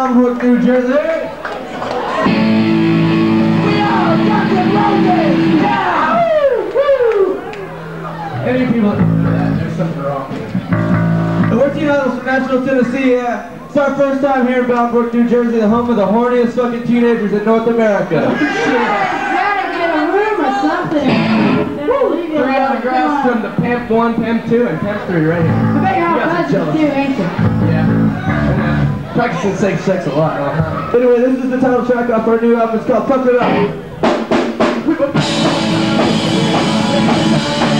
Bolingbrook, New Jersey. We are Guns N' Roses! Yeah! Woo! Any people, there's something wrong. And we're Teen Idols from Nashville, Tennessee, yeah. It's our first time here in Bolingbrook, New Jersey, the home of the horniest fucking teenagers in North America. Gotta get a room or something. 3 autographs from the Pimp 1, Pimp 2, and Pimp 3 right here. I bet you're all budget too, ain't you? Yeah. Practicing safe sex a lot. Anyway, this is the title track off our new album. It's called Fuck It Up.